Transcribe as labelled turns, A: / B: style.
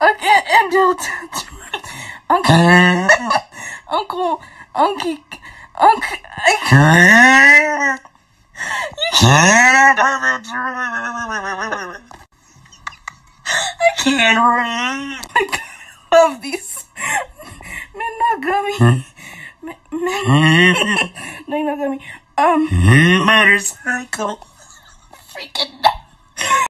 A: Okay, and Uncle, Uncle, I can't read. I love these. Monogamy. Monogamy. Motorcycle. Freaking.